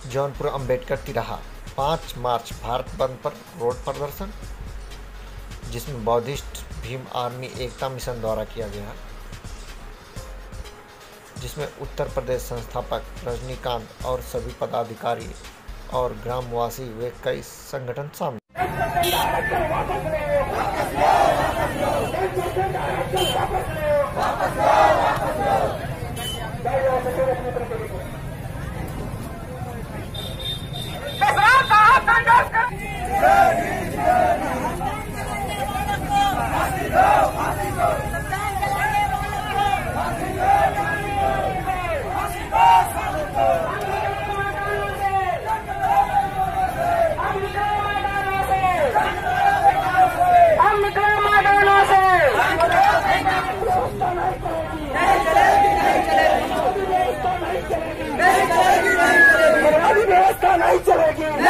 जौनपुर अंबेडकर तिराहा 5 मार्च भारत बंद पर रोड प्रदर्शन, जिसमें Buddhist Bhim army Ekta mission द्वारा किया गया, जिसमें उत्तर प्रदेश संस्थापक रजनीकांत और सभी पदाधिकारी और ग्रामवासी व कई संगठन शामिल। नहीं चलेगी।